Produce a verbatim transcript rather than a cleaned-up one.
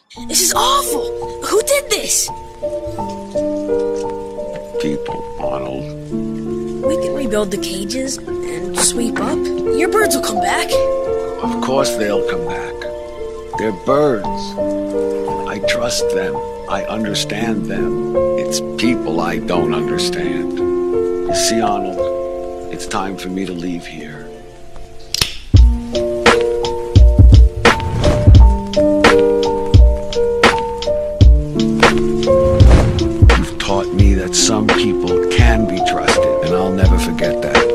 This is awful! Who did this? People, Arnold. We can rebuild the cages and sweep up. Your birds will come back. Of course they'll come back. They're birds. I trust them. I understand them. It's people I don't understand. You see, Arnold, it's time for me to leave here. You've taught me that some people can be trusted, and I'll never forget that.